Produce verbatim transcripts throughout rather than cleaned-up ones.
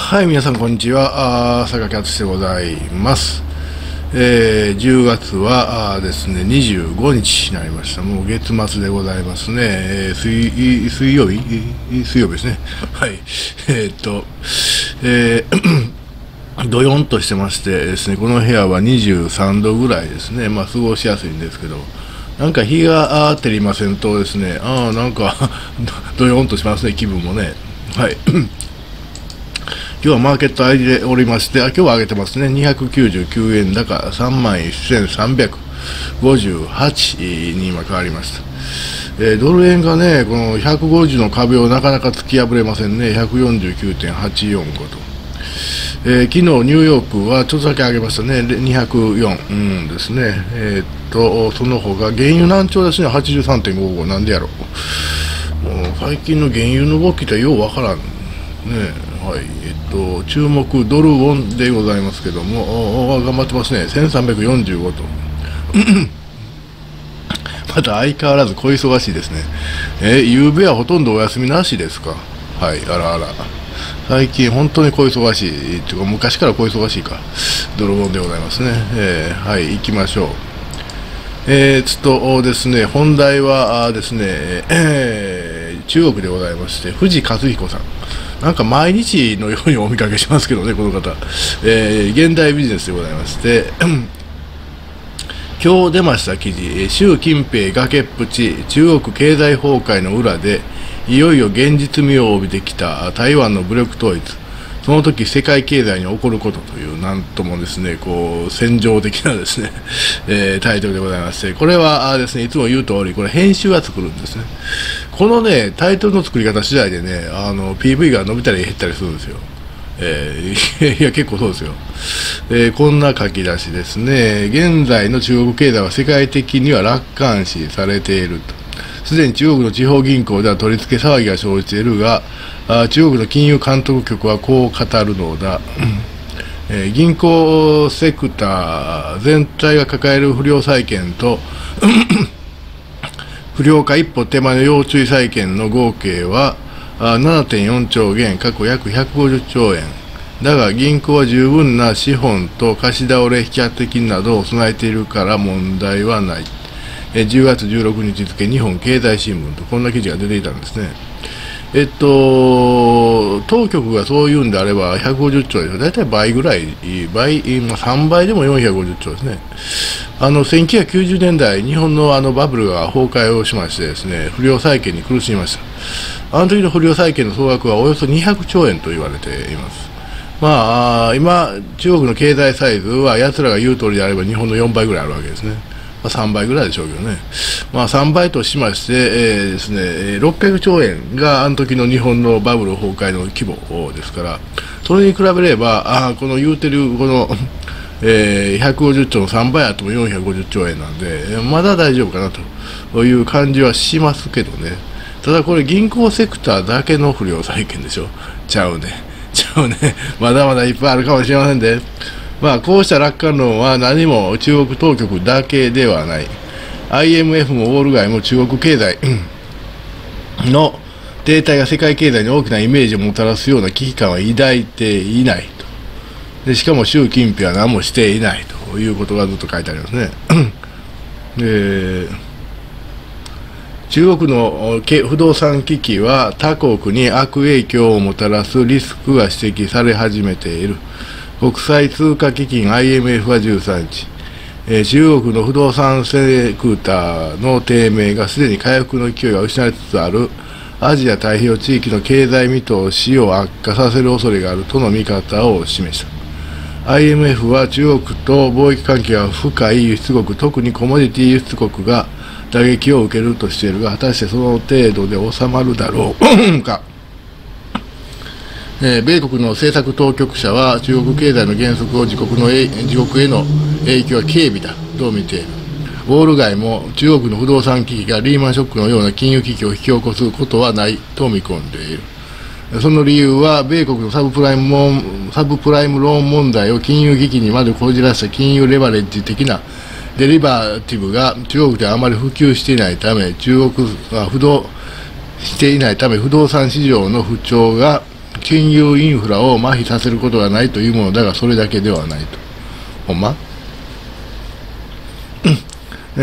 はい、皆さんこんにちは。あー榊敦でございます。えー、じゅうがつはあですね、にじゅうごにちになりました。もう月末でございますね。えー、水、水曜日水曜日ですね。はい。えー、っと、えー、どよんとしてましてですね、この部屋はにじゅうさんどぐらいですね。まあ、過ごしやすいんですけど、なんか日が照りませんとですね、ああ、なんかどよんとしますね、気分もね。はい。今日はマーケット上げておりまして、あ今日は上げてますね、にひゃくきゅうじゅうきゅうえん高、さんまんせんさんびゃくごじゅうはちに今変わりました。えー、ドル円がね、このひゃくごじゅうの壁をなかなか突き破れませんね、ひゃくよんじゅうきゅうてんはちよんごと。えー、昨日ニューヨークはちょっとだけ上げましたね、にひゃくよん、うんですね、えー、っとその他原油難聴ですね、はちじゅうさんてんごご、なんでやろう、もう最近の原油の動きってようわからんね。はい、えっと、注目ドルウォンでございますけども、頑張ってますね、せんさんびゃくよんじゅうごと。また相変わらず小忙しいですね。えー、夕べはほとんどお休みなしですか。はい、あらあら。最近本当に小忙しい、というか昔から小忙しいか、ドルウォンでございますね。えー、はい、行きましょう。えー、つとですね、本題はですね、えー、中国でございまして、藤和彦さん。なんか毎日のようにお見かけしますけどね、この方。えー、現代ビジネスでございまして、今日出ました記事、習近平崖っぷち、中国経済崩壊の裏で、いよいよ現実味を帯びてきた台湾の武力統一。その時世界経済に起こることという、なんともですね、こう、戦場的なですね、えー、タイトルでございまして、これはですね、いつも言う通り、これ編集が作るんですね。このね、タイトルの作り方次第でね、あの、ピーブイ が伸びたり減ったりするんですよ。えー、いや、結構そうですよ。えー、こんな書き出しですね。現在の中国経済は世界的には楽観視されていると。すでに中国の地方銀行では取り付け騒ぎが生じているが、あ中国の金融監督局はこう語るのだ。えー、銀行セクター全体が抱える不良債権と不良化一歩手前の要注意債権の合計は ななてんよんちょうげん、過去約ひゃくごじゅっちょうえん。だが銀行は十分な資本と貸し倒れ引き当て金などを備えているから問題はない。じゅうがつじゅうろくにち付日本経済新聞とこんな記事が出ていたんですね。えっと、当局がそう言うんであればひゃくごじゅっちょうですよ。だいたい倍ぐらい、倍、さんばいでもよんひゃくごじゅっちょうですね。あの、せんきゅうひゃくきゅうじゅうねんだい、日本のあのバブルが崩壊をしましてですね、不良債権に苦しみました。あの時の不良債権の総額はおよそにひゃくちょうえんと言われています。まあ、今、中国の経済サイズは奴らが言う通りであれば日本のよんばいぐらいあるわけですね。まあ、さんばいぐらいでしょうけどね。まあ、さんばいとしまして、えー、ですね、ろっぴゃくちょうえんがあの時の日本のバブル崩壊の規模ですから、それに比べれば、あこの言うてる、この、えー、ひゃくごじゅっちょうのさんばいあってもよんひゃくごじゅっちょうえんなんで、まだ大丈夫かなという感じはしますけどね。ただこれ銀行セクターだけの不良債権でしょ。ちゃうね。ちゃうね。まだまだいっぱいあるかもしれませんで。まあ、こうした楽観論は何も中国当局だけではない。アイエムエフ もウォール街も中国経済の停滞が世界経済に大きなイメージをもたらすような危機感は抱いていないと。でしかも習近平は何もしていないということがずっと書いてありますね。で中国の不動産危機は他国に悪影響をもたらすリスクが指摘され始めている。国際通貨基金 アイエムエフ はじゅうさんにち、えー、中国の不動産セクターの低迷がすでに回復の勢いが失われつつあるアジア太平洋地域の経済見通しを悪化させる恐れがあるとの見方を示した。アイエムエフ は中国と貿易関係が深い輸出国、特にコモディティ輸出国が打撃を受けるとしているが、果たしてその程度で収まるだろうか。えー、米国の政策当局者は中国経済の減速を自国の自国への影響は軽微だと見ている。ウォール街も中国の不動産危機がリーマンショックのような金融危機を引き起こすことはないと見込んでいる。その理由は米国のサブプライムモンサブプライムローン問題を金融危機にまでこじらした金融レバレッジ的なデリバティブが中国であまり普及していないため、中国は不動していないため不動産市場の不調が金融インフラを麻痺させることがないというものだが、それだけではないと。ほんまうん。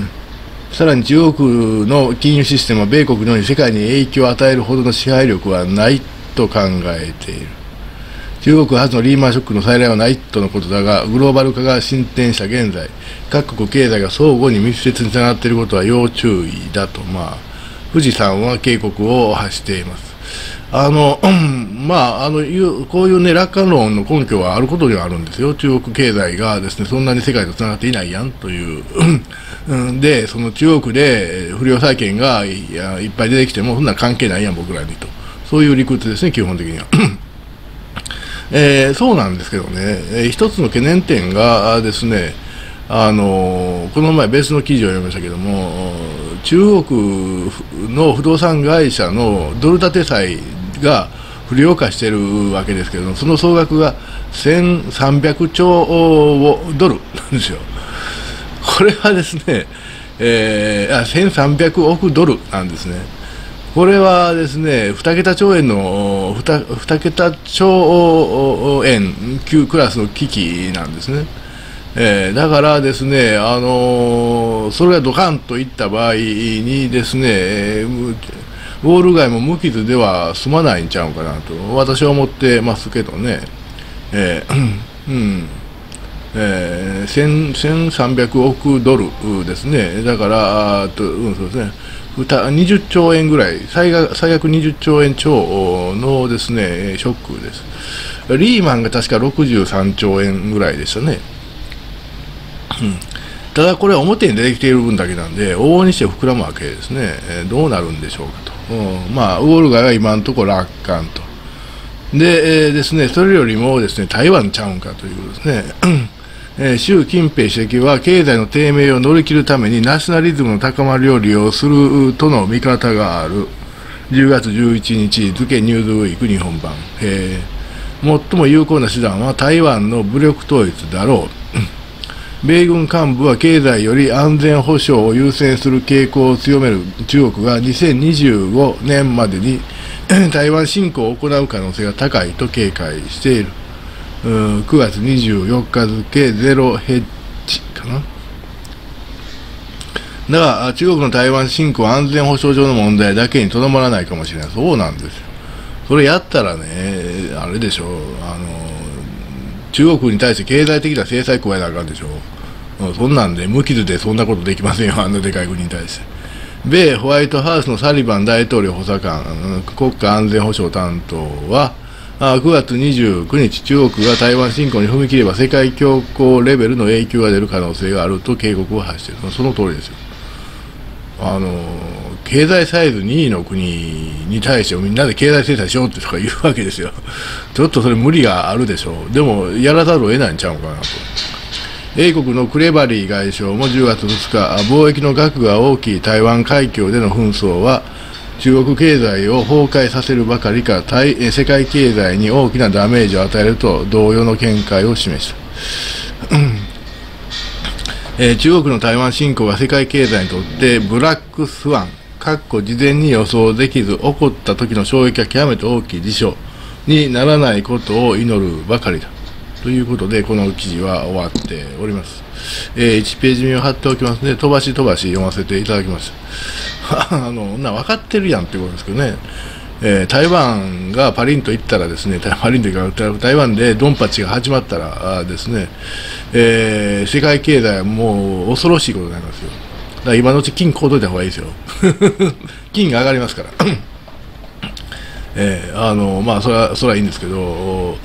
さらに中国の金融システムは米国のように世界に影響を与えるほどの支配力はないと考えている。中国初のリーマンショックの再来はないとのことだが、グローバル化が進展した現在、各国経済が相互に密接につながっていることは要注意だと、まあ、富士山は警告を発しています。あの、うん、まあ、あの、こういうね、楽観論の根拠はあることではあるんですよ。中国経済がですね、そんなに世界とつながっていないやんという。うん、で、その中国で不良債権がいやいっぱい出てきても、そんな関係ないやん、僕らにと。そういう理屈ですね、基本的には。えー、そうなんですけどね、えー、一つの懸念点がですね、あのー、この前別の記事を読みましたけども、中国の不動産会社のドル建て債が不良化しているわけですけれども、その総額がせんさんびゃくちょうドルなんですよ。これはですね、えー、あせんさんびゃくおくドルなんですね。これはですね、に桁兆円の 2, に桁兆円級クラスの危機なんですね。えー、だからですね、あのー、それがドカンといった場合にですね、えー、ウォール街も無傷では済まないんちゃうかなと私は思ってますけどね。えーうんえー、せんさんびゃくおくドルですね。だから、あと、うん、そうですね。にじゅっちょうえんぐらい、最悪、最悪にじゅっちょうえん超のですね、ショックです。リーマンが確かろくじゅうさんちょうえんぐらいでしたね。うん、ただこれは表に出てきている分だけなんで、往々にして膨らむわけですね。えー、どうなるんでしょうかと。うん、まあ、ウォール街は今のところ楽観と。で、えー、ですね、それよりもですね、台湾ちゃうんかということですね。えー、習近平主席は経済の低迷を乗り切るためにナショナリズムの高まりを利用するとの見方がある。じゅうがつじゅういちにち付ニューズウィーク日本版。えー、最も有効な手段は台湾の武力統一だろう。米軍幹部は経済より安全保障を優先する傾向を強める中国がにせんにじゅうごねんまでに台湾侵攻を行う可能性が高いと警戒している。くがつにじゅうよっか付ゼロヘッジかな。だから中国の台湾侵攻は安全保障上の問題だけにとどまらないかもしれない。そうなんですよ。それやったらね、あれでしょう、あの中国に対して経済的な制裁加えなあかんでしょう。そんなんで無傷でそんなことできませんよ、あんなでかい国に対して。米ホワイトハウスのサリバン大統領補佐官、国家安全保障担当は、くがつにじゅうくにち、中国が台湾侵攻に踏み切れば世界恐慌レベルの影響が出る可能性があると警告を発している。その通りですよ。あの経済サイズにいの国に対してみんなで経済制裁しようってとか言うわけですよ。ちょっとそれ無理があるでしょう。でもやらざるを得ないんちゃうかなと。英国のクレバリー外相もじゅうがつふつか、貿易の額が大きい台湾海峡での紛争は中国経済を崩壊させるばかりか世界経済に大きなダメージを与えると同様の見解を示した、えー、中国の台湾侵攻は世界経済にとってブラックスワン事前に予想できず起こった時の衝撃が極めて大きい事象にならないことを祈るばかりだということで、この記事は終わっております。えー、いちページ目を貼っておきますので、飛ばし飛ばし読ませていただきました。あの、な分かってるやんってことですけどね、えー、台湾がパリンと行ったらですね、パリンというか、台湾でドンパチが始まったらですね、えー、世界経済はもう恐ろしいことになりますよ。だから今のうち金買うといた方がいいですよ。金が上がりますから。えー、あの、まあ、それは、それはいいんですけど、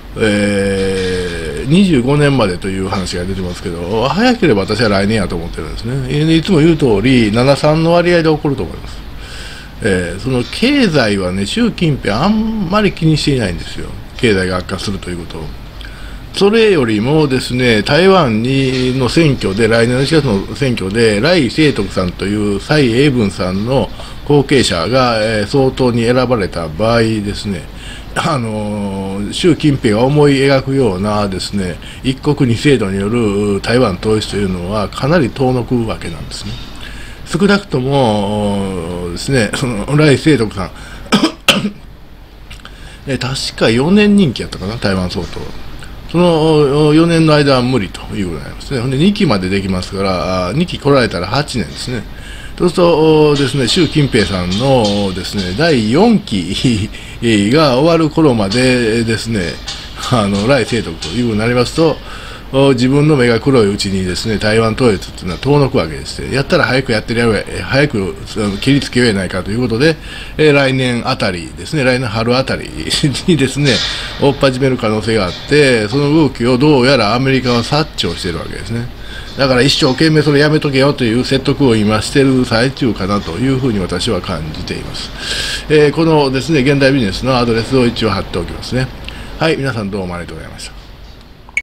えー、にじゅうごねんまでという話が出てますけど、早ければ私は来年やと思ってるんですね。いつも言う通り、ななさんの割合で起こると思います。えー、その経済はね、習近平あんまり気にしていないんですよ。経済が悪化するということを。それよりもですね、台湾にの選挙で、来年のしがつの選挙で、頼清徳さんという蔡英文さんの後継者が、えー、総統に選ばれた場合ですね、あのー、習近平が思い描くようなですね、一国二制度による台湾統一というのはかなり遠のくわけなんですね。少なくともですね、その頼清徳さんえ確かよねん任期やったかな、台湾総統。そのよねんの間は無理ということになりますね。ほんでにきまでできますから、にき来られたらはちねんですね。そうするとですね、習近平さんのですね、だいよんきが終わる頃までですね、あの来清徳というふうになりますと、自分の目が黒いうちにですね、台湾統一というのは遠のくわけです。やったら早くやってるやろや、早く切りつけようやないかということで、えー、来年あたりですね、来年春あたりにですね、追っ始める可能性があって、その動きをどうやらアメリカは察知をしているわけですね。だから一生懸命それやめとけよという説得を今している最中かなというふうに私は感じています。えー、このですね、現代ビジネスのアドレスを一応貼っておきますね。はい、皆さんどうもありがとうございました。